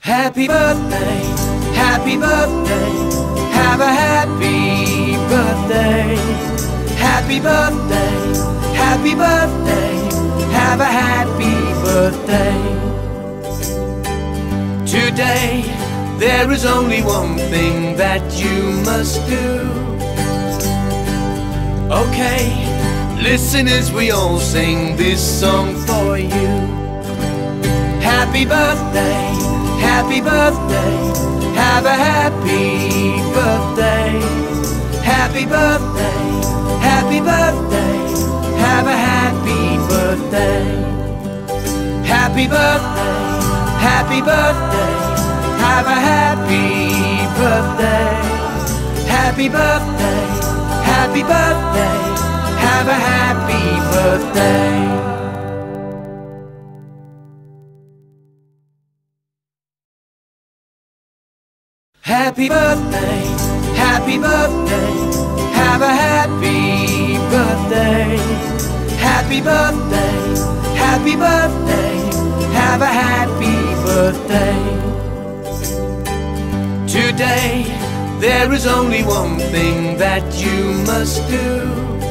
Happy birthday, happy birthday, have a happy birthday. Happy birthday, happy birthday, have a happy birthday. Today, there is only one thing that you must do. Okay, listen as we all sing this song for you. Happy birthday, happy birthday, have a happy birthday. Happy birthday, happy birthday, have a happy birthday. Happy birthday, happy birthday, have a happy birthday. Happy birthday, happy birthday, have a happy birthday. Happy birthday, happy birthday, have a happy birthday. Happy birthday, happy birthday, have a happy birthday. Today, there is only one thing that you must do.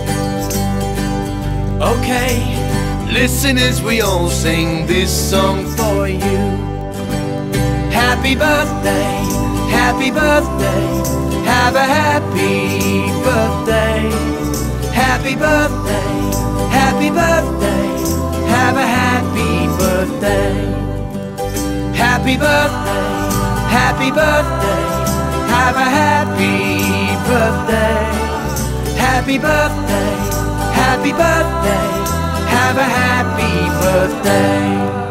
Okay, listen as we all sing this song for you. Happy birthday, happy birthday, have a happy birthday. Happy birthday, happy birthday, have a happy birthday. Happy birthday, happy birthday, have a happy birthday. Happy birthday, happy birthday, have a happy birthday.